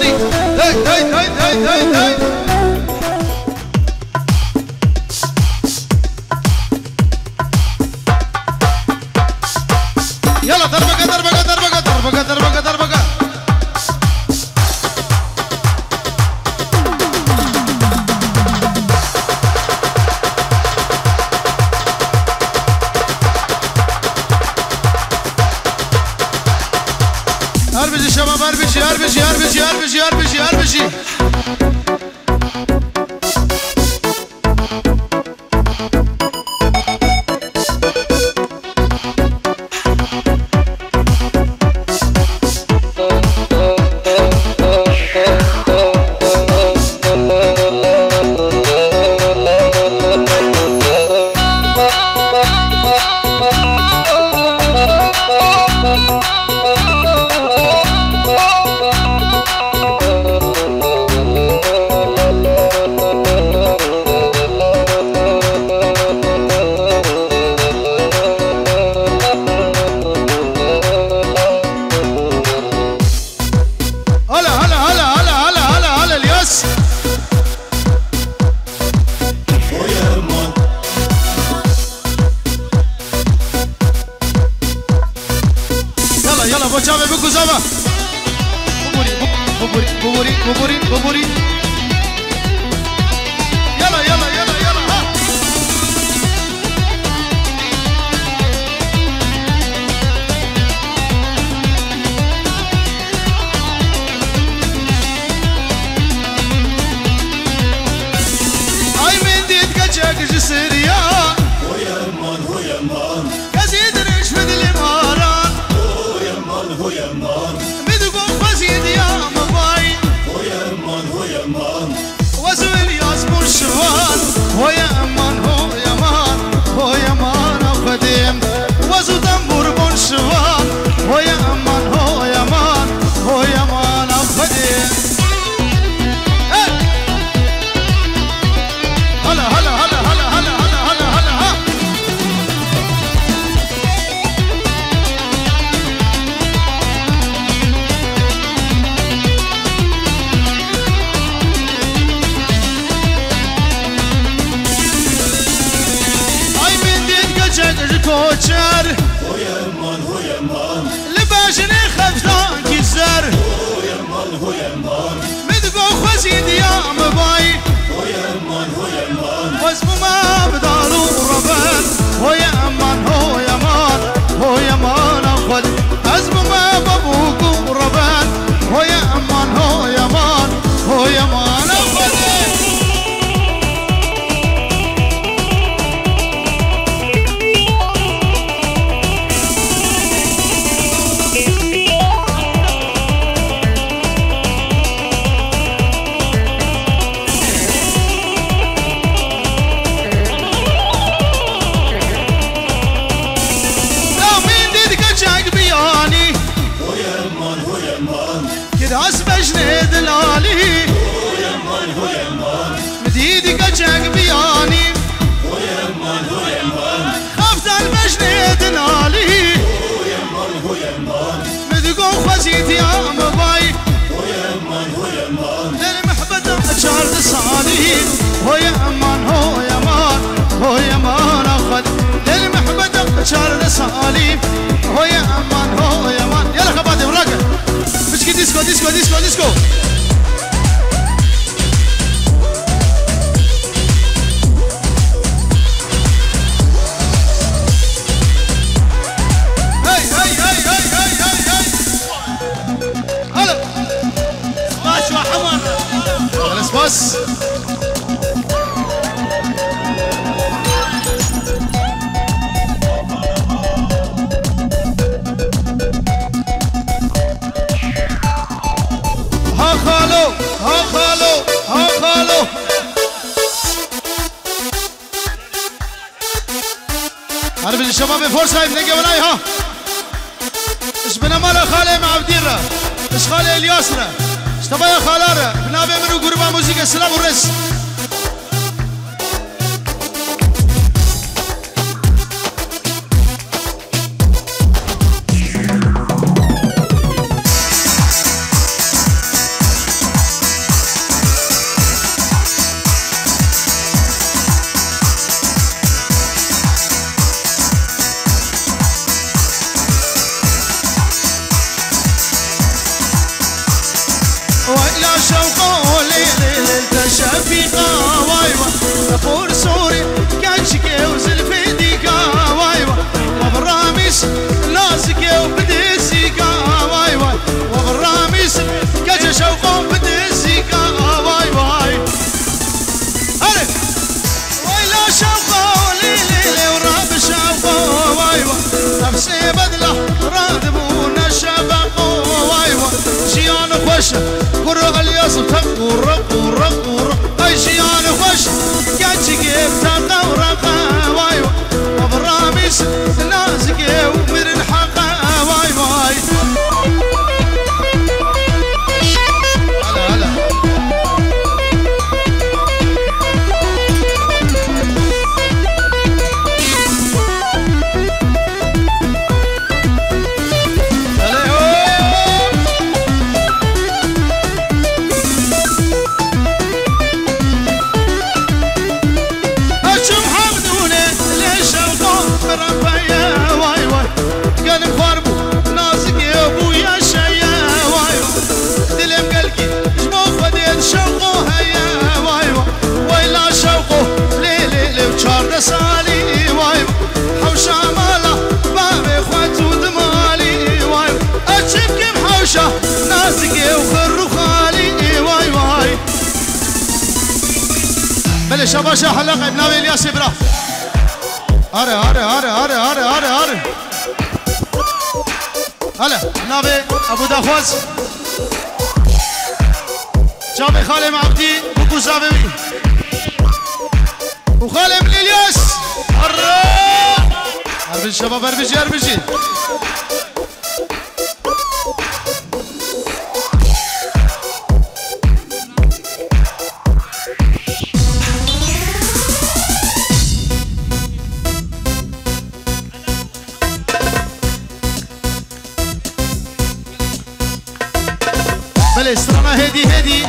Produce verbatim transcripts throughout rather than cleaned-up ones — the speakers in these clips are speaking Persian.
الشمالي. هاي هاي هاي هاي هاي هاي يلا دربقة دربقة دربقة دربقة دربقة دربقة. هربشي شباب هربشي هربشي هربشي هربشي هربشي هربشي. عرب الشباب فرصة يفنقوا ورايها. اش بنا مالا خالي مع بديرة اش خالي الياسرة اش تبايا خالارة بنابي منو قربا موسيقى السلام والرس. رفيقة واي واي فور سوري كاتشكي وزلفي ديكا واي واي وبالراميس لازقي وبديسيكا واي واي وبالراميس كاتش شوقه وبديسيكا واي واي هلا ويلا شوقه ليلي وراب شوقه واي واي نفسي بدله رادبونا شبقه واي واي شيان خوش قرق الياس تقرق قرق قرق اي شيان خوش كاتشكي تقرق واي واي وبالراميس لازقي ومن الحقه واي واي هلا هلا سالي واي حوشة مالا بابي خوات ودمالي واي أتشبكي محوشة نازقي وخرو خالي واي واي بلي شباشا حلقة بناوي الياس برا هاري هاري هاري هاري هاري هاري هاري هلا بناوي أبو داخوز جابي خالي معبدي بكو زابي وخالي من الياس هرا اربج شباب اربجي اربجي بله استرانا هدي هدي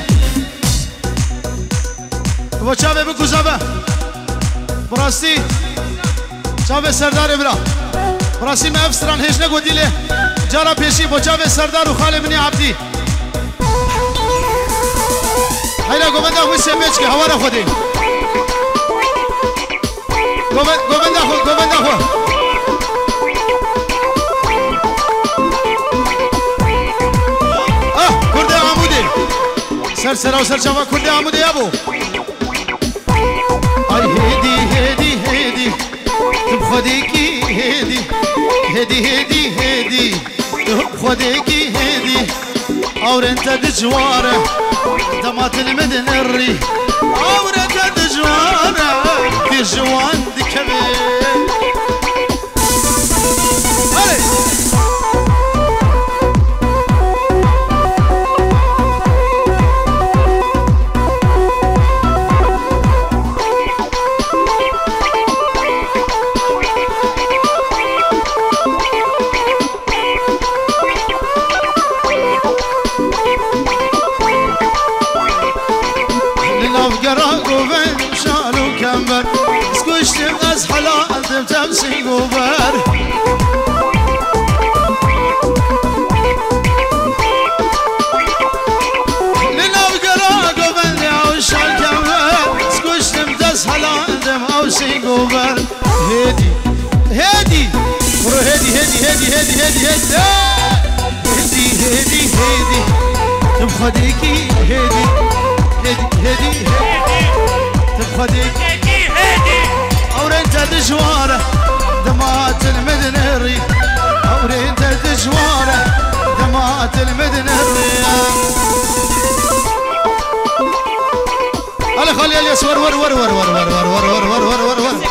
وشابه بكو زابه براستی چاوه سردار برا براستی ما افسران هیچ نگودی له جارا پیشی با چاوه سردار و خاله منی عبدی هیلا گوبنده خوی سمیچ که هوا را خودی گوبنده خود گوبنده خود آه کرده عمودی سر سر و سر چاوه کرده عمودی ابو ay hedi hedi hedi tub khodeki hedi hedi hedi hedi tub khodeki hedi اور انت دجواره دمات المدن الري اور انت دجواره في جوان دكبي سكوشتم أزحلا أنتم تمسي قبر لنا بقرا قبل عوش الكمر سكوشتم تزحلا أنتم أوسي قبر هدي هدي ورو هدي هدي هدي هدي هدي هدي هدي هدي هدي تبخديكي هدي هدي هدي هدي تبخديكي اور انت دجواره دمات المدن الريف اور انت دجواره دمات المدن الريف هلا خلي الياس ور ور ور ور ور ور ور ور ور ور ور ور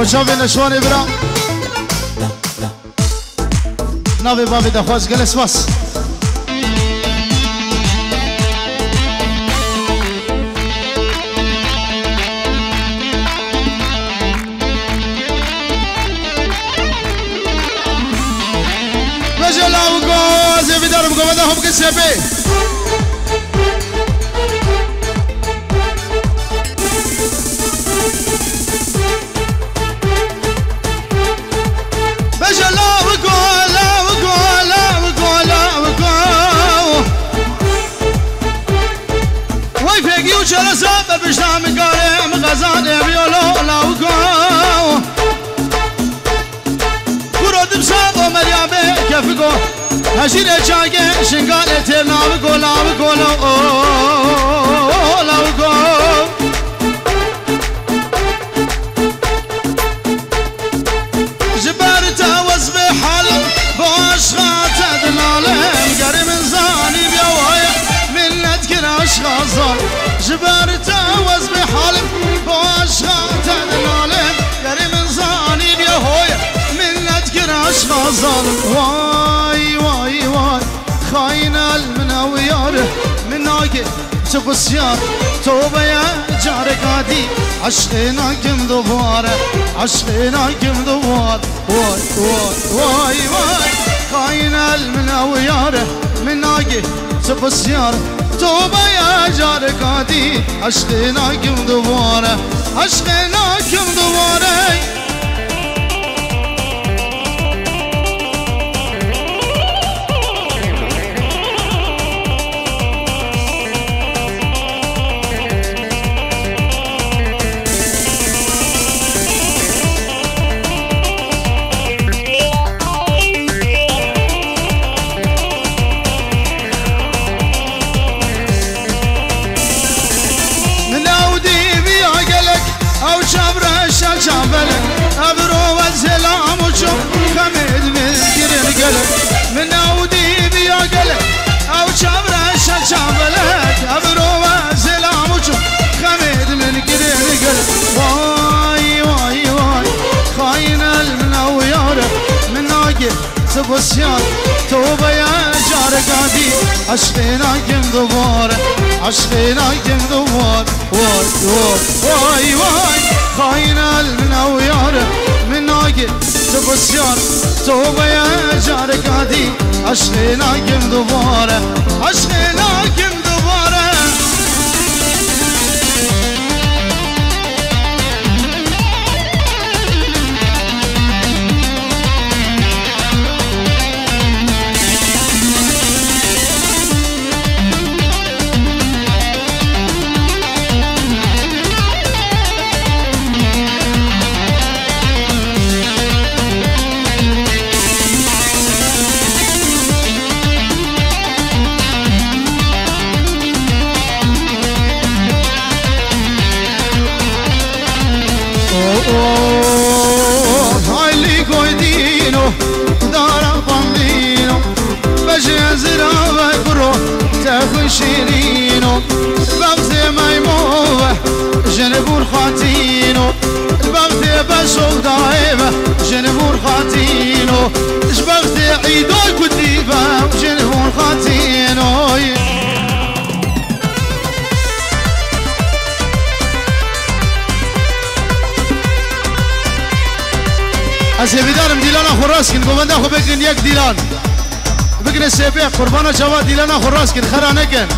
شافي نشواني برا نابي بابي دخواز جلس بس بجلا وقوز بدار بقوة كسبي جلسات بجنام قارم غزان بيولو لاوكو كرود بساق ومريابي كفكو هشير جاگه شنگال ترناوكو لاوكو لاوكو جبرتا وزب حالم باشغات دلالم قرم انزاني بيوهايا منت كراش غزال جبرتا وز بحالم باشغات دلالم قرم انزاني بيوهايا منت كراش غزال واي واي واي خاين المناويار مناقي تبسيار توبة يا جارك عادي عشقنا كم دوباره عشقنا كم دوبار واي واي واي واي خاين المناويار مناقي تبسيار توبة يا جارك عادي عشقنا كم دوباره عشقنا كم دوباره أبرو والسلام وشوف خمد من كرن قلب من أودي بيا قلب أو شابر شابلك أبرو والسلام وشوف خمد من كرن قلب واي واي واي خاين المنويار من ناقي سبسيان توبة يا جارك عادي عشقنا كم دوباره عشقنا كم دوبار واي واي واي واي خاين المنويار من ناقي تبسيار توبة يا جارك عادي عشقنا كم دوباره عشقنا كم دوباره هايلي كويدينو دارا بامبينو بجازرا بكرو تاخو شيرينو بغزي ميموه جنبور خاتينو بغزي بشوف دايبه جنبور خاتينو بغزي عيدوي كتيبه جنبور خاتينو از هیدارم دیلان خراس کن گوونده خو بکن یک دیلان بکن سیبه قربان جواد دیلان خراس کن خرانه کن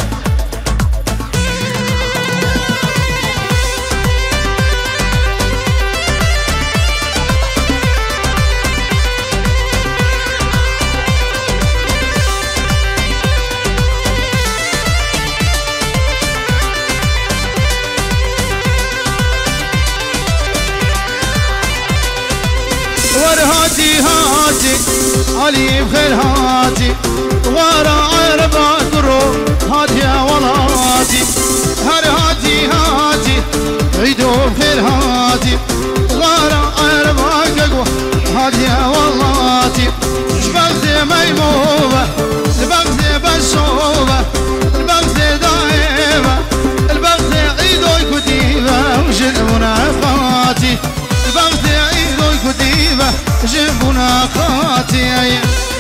هاتي هاتي علي بخير هاتي ورا عربا كرو هاتي يا ولاتي هر هاتي هاتي عيدو بخير هاتي ورا عربا كقوة هاتي يا ولاتي شبغتي ميموبة البغتي بشوبة البغتي دايبة البغتي عيدو كتيبة وجن منافاتي البغتي جبنا خاتي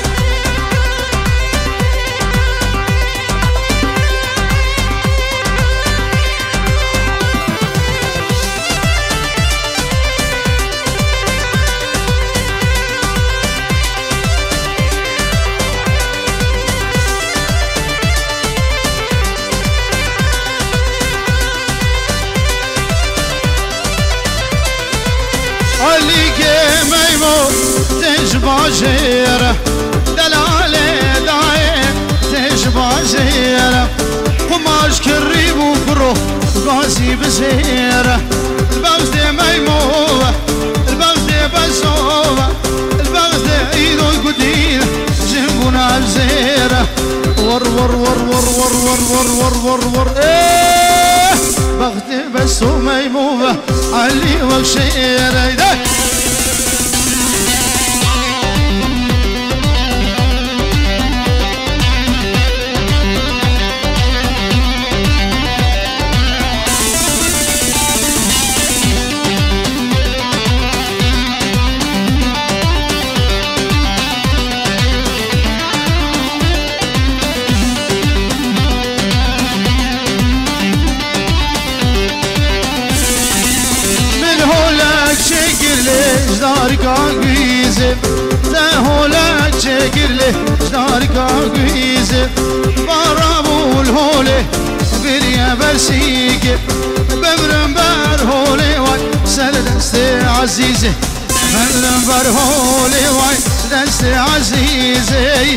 اللي كيميمو تجباجيره دلالي دايم تجباجيره قماش كريب وفرو غازي بزيره البغز ميموه البغز بزوه البغز ايدو القدير جنبنا بزيره ور ور ور ور ور ور ور ور ور ور ايه بغز بسو ميموه علي وشيره جدارك عقيزة تهولا تشكرلي جدارك عقيزة بارابو الهولي بريا برسيك بمرن برهولي واي سلدستي عزيزة بمرن برهولي واي سلدستي عزيزة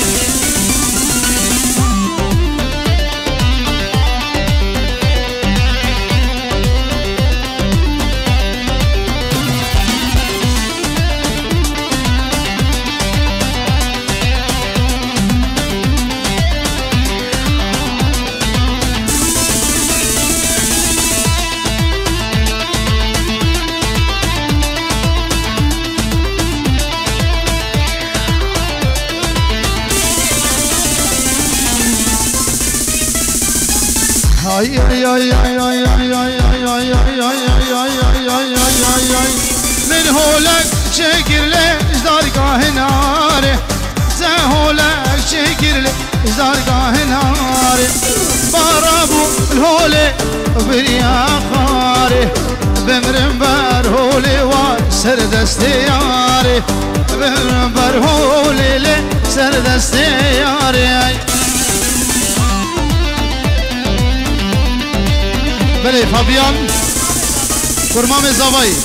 ay ay ay ay ay ay ay ay ay ay ay ay ay ay ay ay من هولك شكر لي جدار كاهناري زهولك شكر لي جدار كاهناري بارابو الهولي بريا خاري بمرنبر هولي وسردستياري بمرنبر هولي لي سردستياري بله فابیان کرمام زاوایی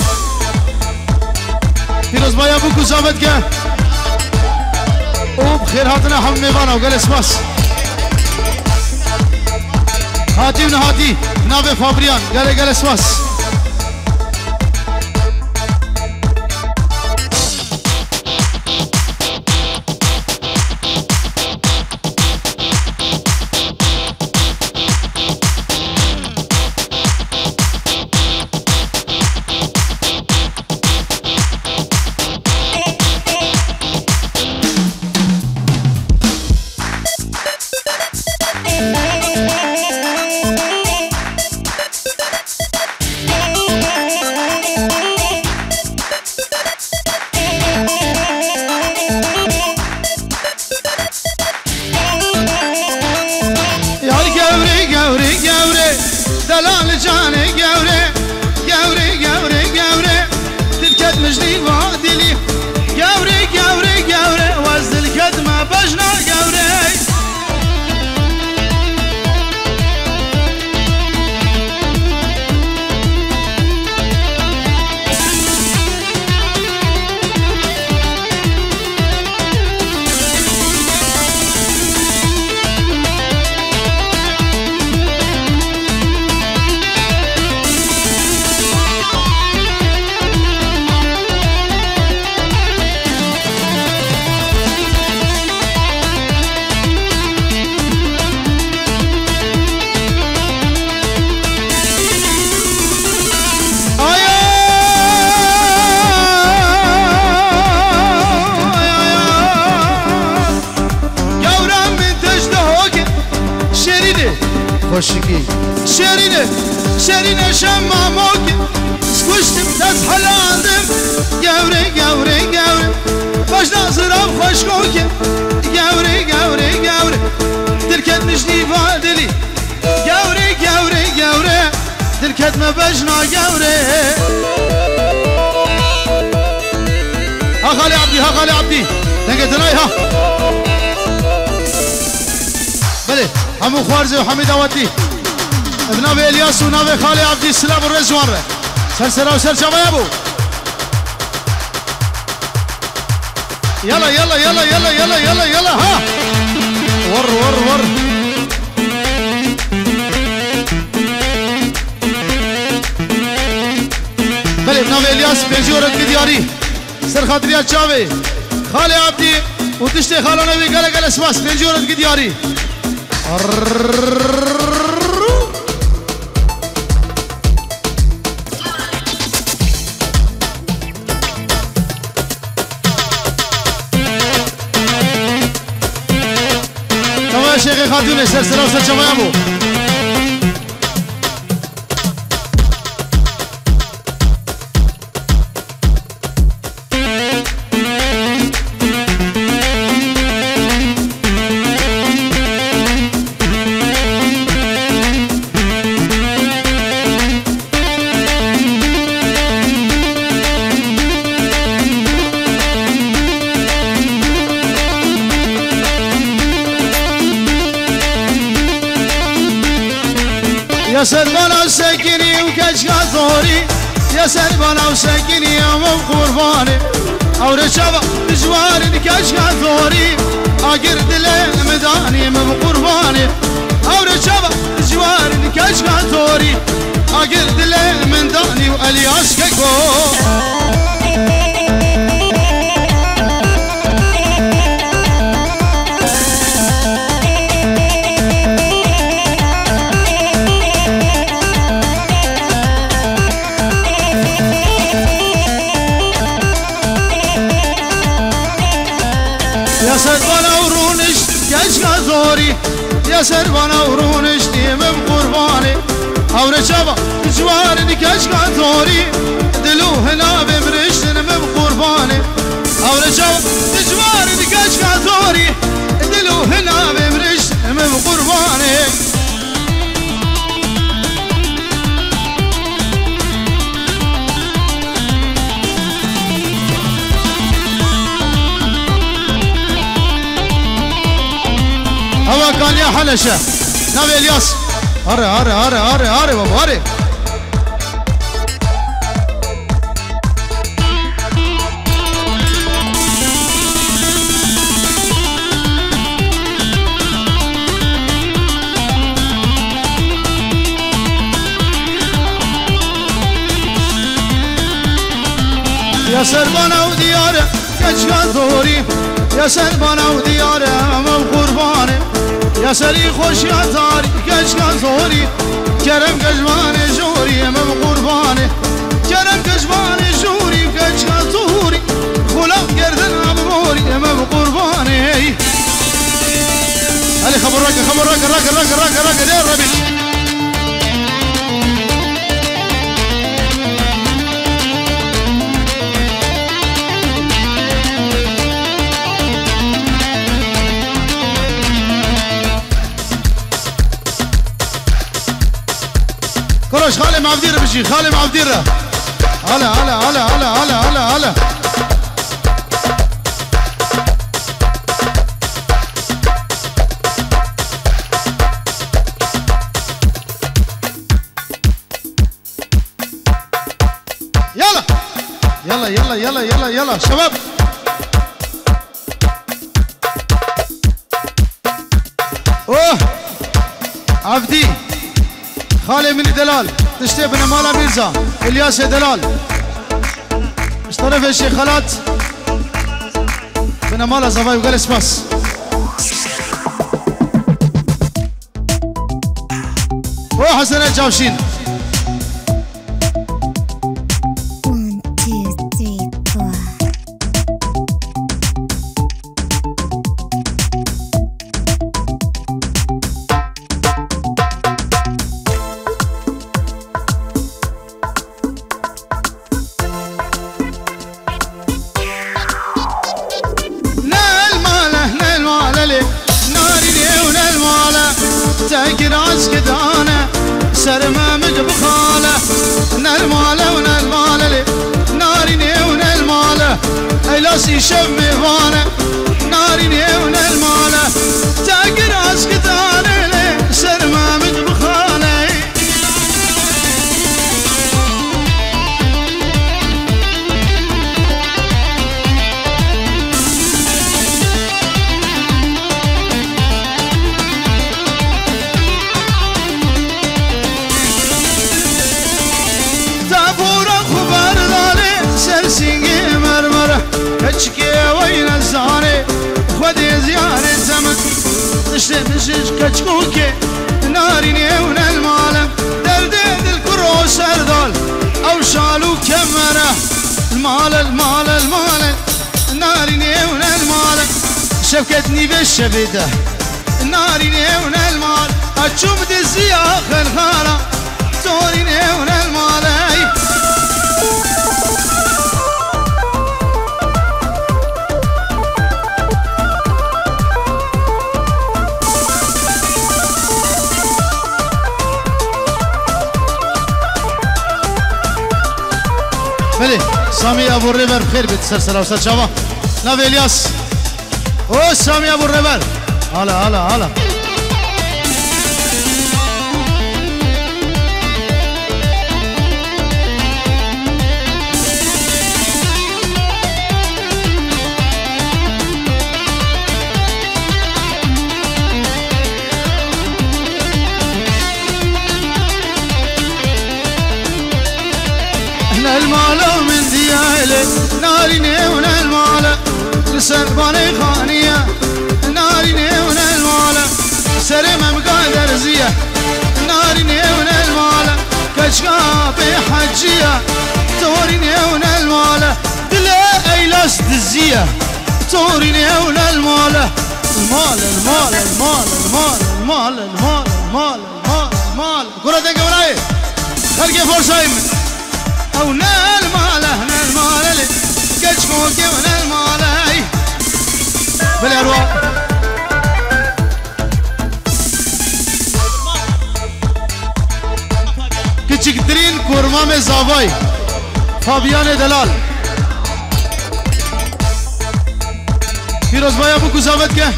پیروز بایا بو کزامت که او بخیر هاتنا هم میوانا و گل اسماس هاتی و نهاتی ناو فابریان گل گل اسماس دلال جاني قوري قوري قوري قوري تلكت مجني وادلي قوري قوري قوري وزد الكدمة بجنا قوري خوشگی شیرینه شیرینه شماموکی وشتم تزحلاندم گوری گوری گوری باش نازرم خوش کوکم گوری گوری گوری دلکت نشنی فادلی گوری گوری گوری دلکت مبجنا گوری ها خالي عبدي ها خالي عبدي دنقت ناي ها بلي همو خوارزي وحميد اودي بنابي الياس ونابي خالي عبدي السلام والرزوان سر سر وسر شباب يا ابو يلا يلا يلا يلا يلا يلا يلا ها ور ور ور بلي بنابي الياس بيجورك بدياري سر خاطريات شاوي خالي عبدي وتشتي خالو نبي قال قال اسماس بيجورك بدياري تمام شيخي خاتوني سر سر وسر شبابو يا سلبانا وسكني وكشكا ثوري يا سلبانا وسكني يا قرباني او رشبا جواري كشكا ثوري اقرد المداني من قرباني او رشبا جواري كشكا ثوري اقرد المداني والياس كيكو يا سربانا ورونش كشكا ثوري يا سربانا ورونش ديمم قرباني او رشبا جواري كشكا ثوري دلو هنا بمرشتن من قرباني او رشبا جواري كشكا ثوري دلو هنا بمرشتن من قرباني هوا كان يا حلشة نبي الياس هري هري هري هري هري بابا هري يا سربانا وديارة كشكا ثوري يا سربانا وديارة من قرباني يا سري خوش يا ثاري كشكا ثوري كرم كشباني جوري من قرباني كرم كشباني جوري كشكا ثوري خلاف قردن عمروري من قرباني هلي خبر راك خبر راك راك راك راك راك دير ربي كروش خالي مع بديره بشي خالي مع بديره هلا هلا هلا هلا هلا هلا هلا يلا يلا يلا يلا يلا يلا شباب اوه عبدي خالي من دلال تشتي بن مالا ميرزا الياس دلال اشترف الشيخ خالات بن مالا زفاي وقال اسباس وحسن الجوشين بخاله نال ماله ونال ماله ناريني ونال ماله اي لاسي شمي فانه ناريني ونال ماله تاقر اسكت انا لي سرمامج بخاله سرسيني مرمرة كتشكي وين الزهري خدي زيارة زمن تشتي مشيش كتشكوكي ناريني ون المالم دردد الكرو سردال او شالو كمرة المال المال المال ناريني ون المال شفكتني بالشبدة ناريني ون المال اتشوف دي الزياخ الخالة توريني ون المال بله سامي ابو الربر بخير بيت سلسله وسل شباب نبي الياس او سامي ابو الربر هلا هلا هلا المال من ديالي ناريني ون المال لسرباني خانية ناريني ون المال سرمم قادر زيه ناريني ون المال كشكابي حجية توريني ون المال دلا ايلاس دزيه توريني ون المال المال المال المال المال المال المال المال المال المال كرة دنقة ولاي خلقي فرصايم او نال ماله نال ماله كشكوكي ونال ماله بالارواح كتشكترين كورمام زافاي فابيان دلال فيروز باي ابو كوزافت کے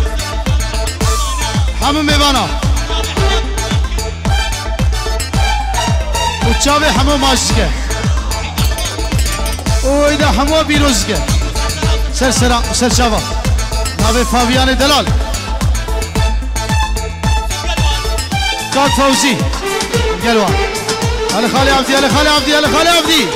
حمم میوانا وچاوه حمو ماشت کے وإذا حمو بيروزك سر سر سر شافا نابي فابيان دلال كات فوزي قالوا على خالي عبدي على خالي عبدي على خالي عبدي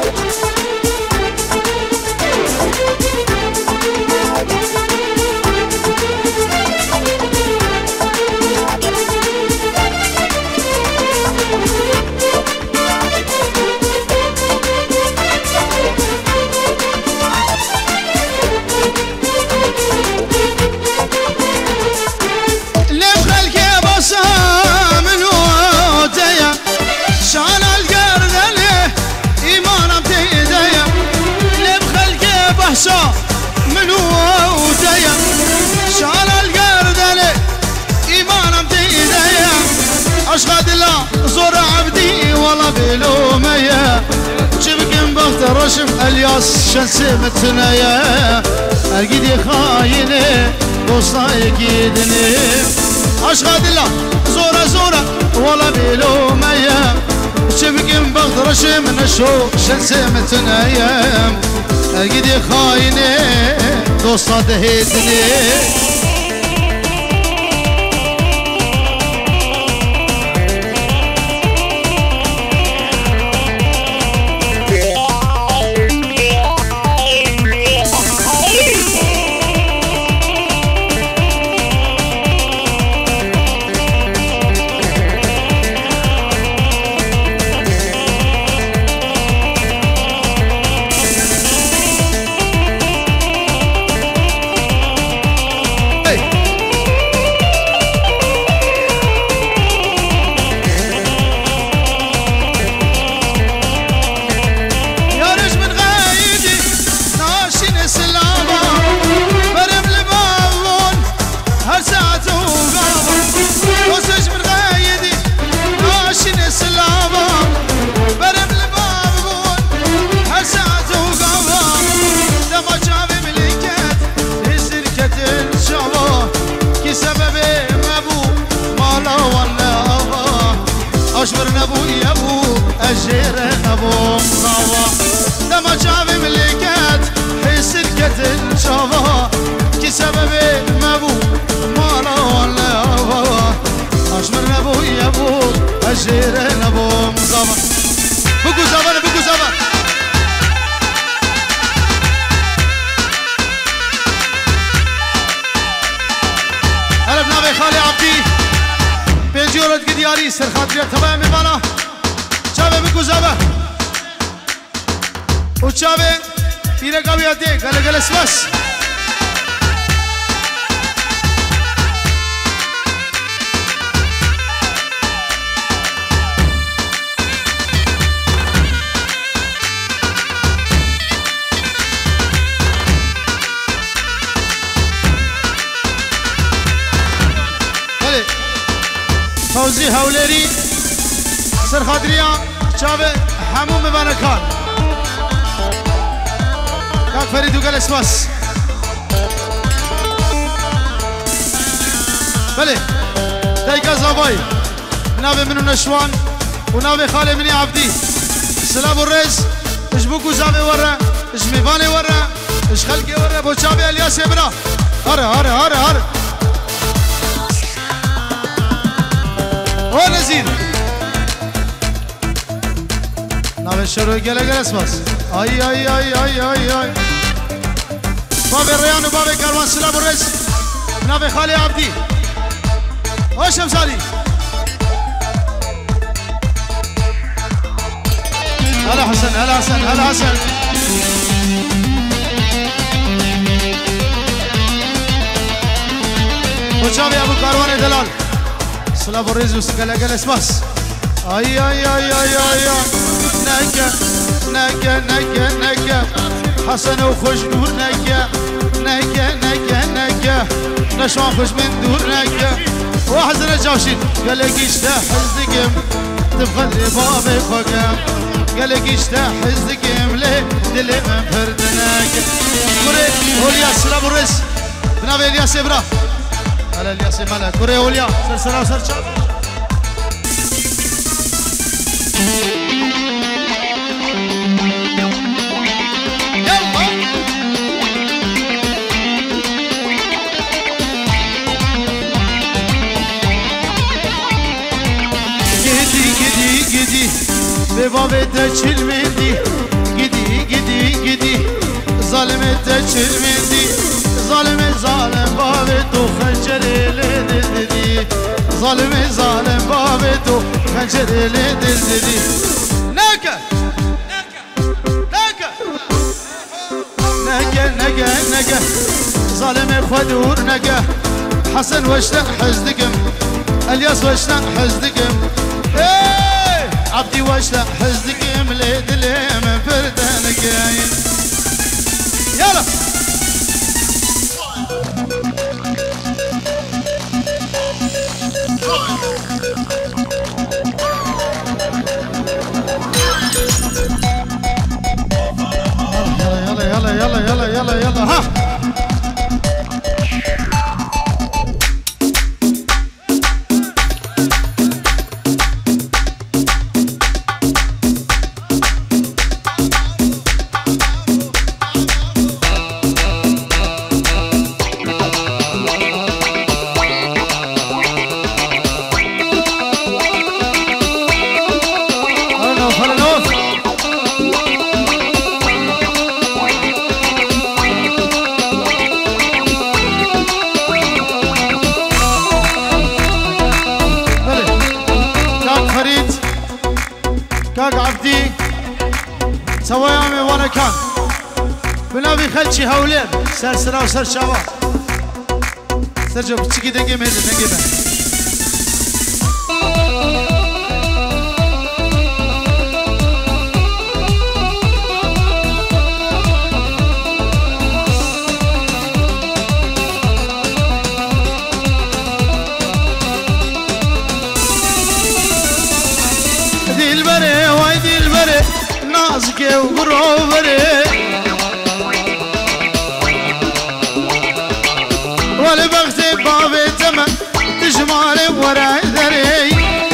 منو وديا شال القردلي إيمانا بتيديا أشهد الله زور عبدي والله بلوميا شبكن بخت رشم الياس شنسي متنايا أكيد خايني وسطا يكيدني أشهد الله زورا زورا والله بلوميا شبكن بخت رشم نشو شنسي متنايا أكيد خايني دوستا دهيتني دیاری سرخاطری تبا میبانا چاوه بگو زبه و چاوه پیره قویاتی گله گله سبس فوزي هوليري سر خاطريا شابه حموم بانكان كاك فريد وقال اسماس بلي دايقا زاباي نابي منو نشوان ونابي خالي مني عبدي سلام الرئيس اش بوكو زابي ورا اش ميباني ورا اش خلقي ورا بو شابي الياس يبرا هره هره هره هره هو نزيد نابي الشروع قال قال اسماس اي اي اي اي اي اي بابي الريان وبابي كاروان سلام الرئيس نابي خالي عبدي هو شمسالي هلا حسن هلا حسن هلا حسن وشابي ابو كاروان دلال سلام الرئيس وسقلا قال اسماس اي اي اي اي اي نكا نكا نكا نكا حسن وخش نور نكا نكا نكا نكا نشوان خش من دور نكا واحد زنا جاوشين قال لك اشتاح حزقم تبغى بابي خوكم قال لك اشتاح حزقم ليه دلي من فردناك كوري هوليا سلام الرئيس بنابي الياس ابرا هلا الياس مالا كوري هوليا سلسلة وسرشا ببابته çilmedi gidi gidi gidi zalimete çilmedi zalime zalim babetu xencerele dedi zalime zalim babetu xencerele dedi neke neke neke neke neke zalime xadur neke Hasan veşten hızdıgım Elias veşten hızdıgım عبدي واشتا حزدك مليد لي من فردانك يلا يلا يلا يلا يلا يلا يلا ها كاك عبدي سوايامي وانا كان بنابي خلشي هولين سر سرا وسر شابا سرجو بتشكي دقيم هيدا دقيمة دلبري واي دلبري نازكي وغروبري والبختي بابي تمن تجمالي وراي ذري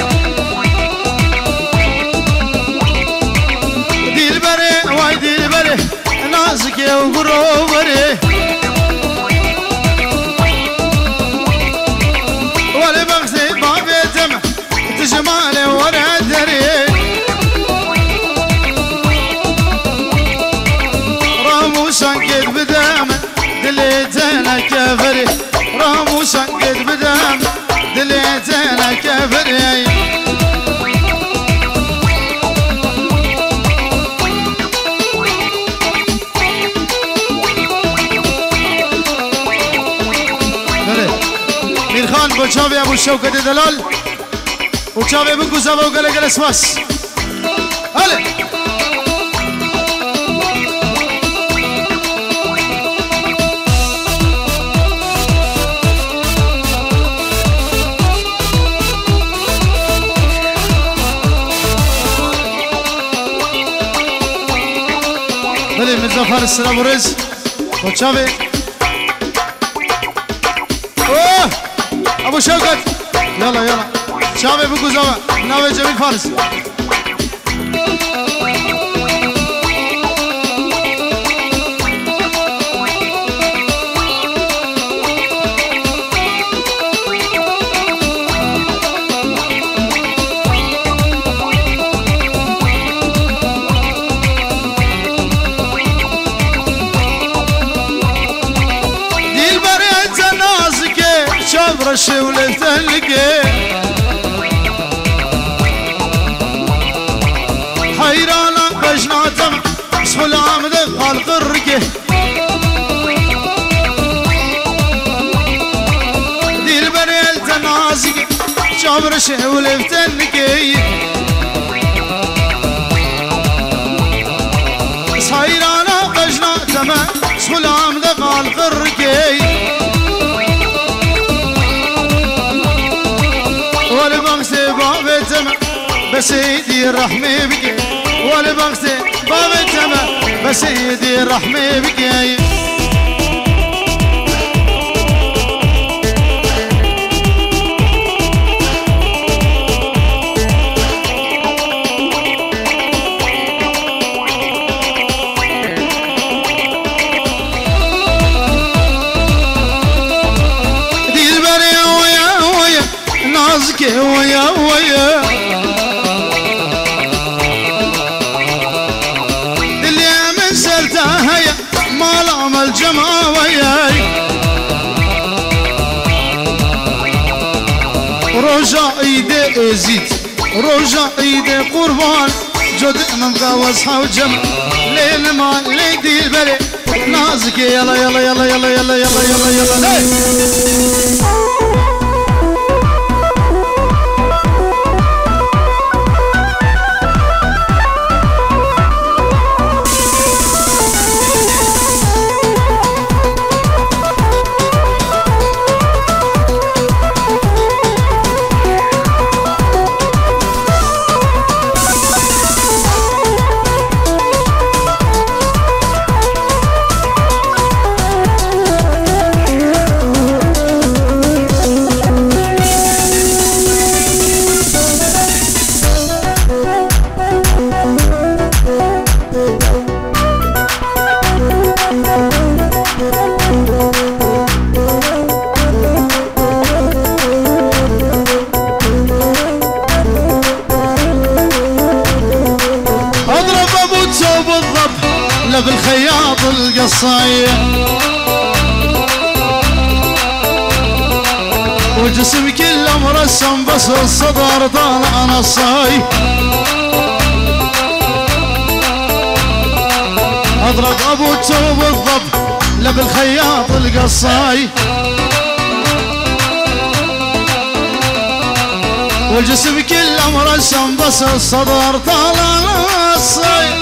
دلبري واي دلبري نازكي وغروبري والبختي بابي تمن تجمالي وراي ذري راموسان قد بدام دليتنا كفري راموسان قد بدام دليتنا كفري بوشافي ابو الشوكة دلال وشافي ابو كوزافا وقال قال اسواس هلا هلا مزفر السلام ورز وشافي اوه ابو شوكت يلا يلا شافي ابو كوزافا ناوي جميل فارس رشي ولفتلقي حيرانا بجناتم سهل عمد خالق الركي دير بريل تنازق شاب رشي ولفتلقي حيرانا بجناتم سهل عمد خالق الركي بسيدي الرحمي بكي ولا بغسي باب الجمع بسيدي الرحمي بكي دي البري ويا ويا نازكي ويا ويا الجماعة وياي رجع ايدي ازيد رجع ايدي قربان جد من قوصها وجمع ليل ما ليدي البلي نازك يلا يلا يلا يلا يلا يلا يلا يلا بالخياط القصاية والجسم كله مرسم بس الصدر طالع نصاي اضرب ابو توب الضب لا بالخياط القصاي والجسم كله مرسم بس الصدر طالع نصاي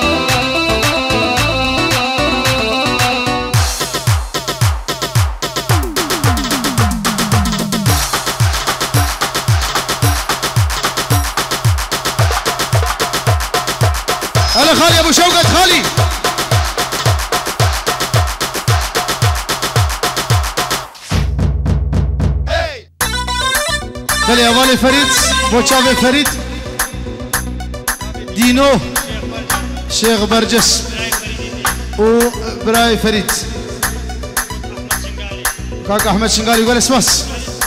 هلا خالي ابو شوقت خالي خالي يا والي فريد بوشافي فريد دينو شيخ برجس وبراي فريد كاك احمد شنقالي يقول اسمس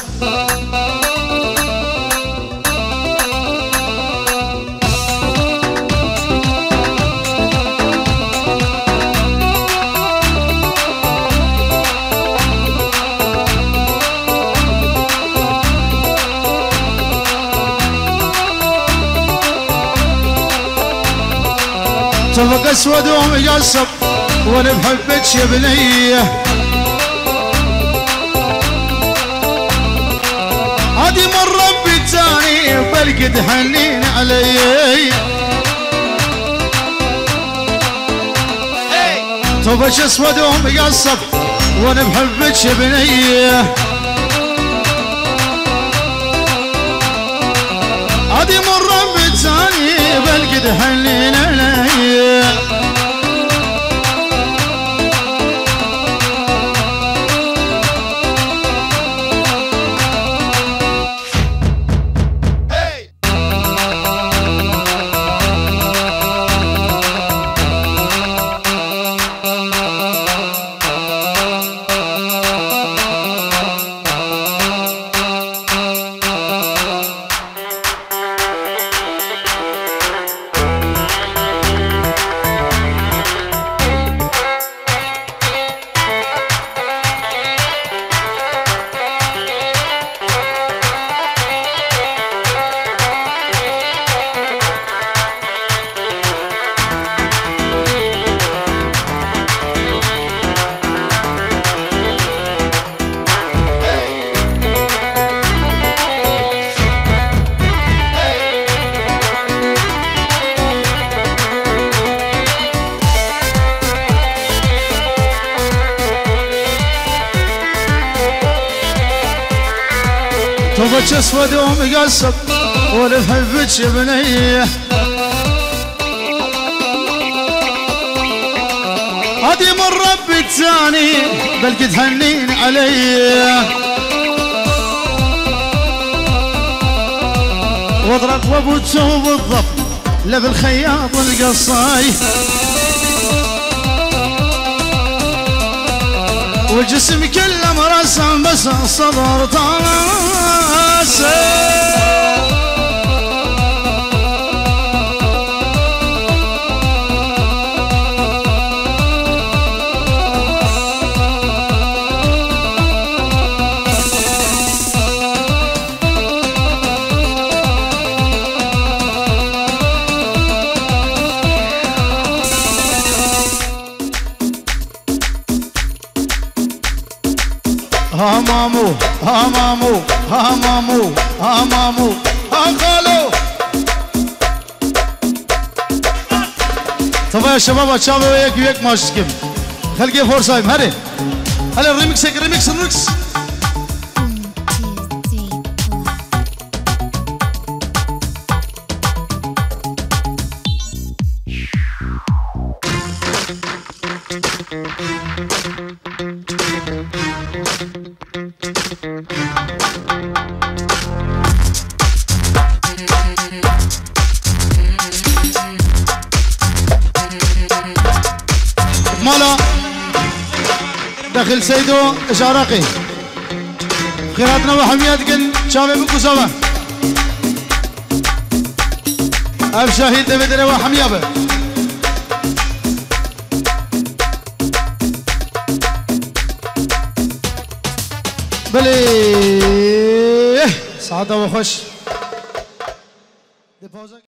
شفق اسود ومجسب وانا بحبك يا بنيه بالقد حنين علي طوبك اسود ومقصف وانا بحبك يا بنيه عادي مرة بالتاني بالقد حنين علي طوبك اسود ومقصب وانا بحبك يا بنيه هادي من ربي الثاني بالقد حنين علي واضرب وابوس بالضبط لا بالخياط القصاي والجسم كله مرسم بس الصدر طاسه ها مامو ها مامو ها مامو ها مامو ها خالو طبعا يا شباب تشابه وياك وياك ماشي خلقي فرصايم هري هلا الريمكس هيك ريمكس الريمكس مالا داخل سيدو إشارقي خيراتنا وحميات قل شامي من كسابة أب شاهد دبدنا وحميابة بلي سعادة وخش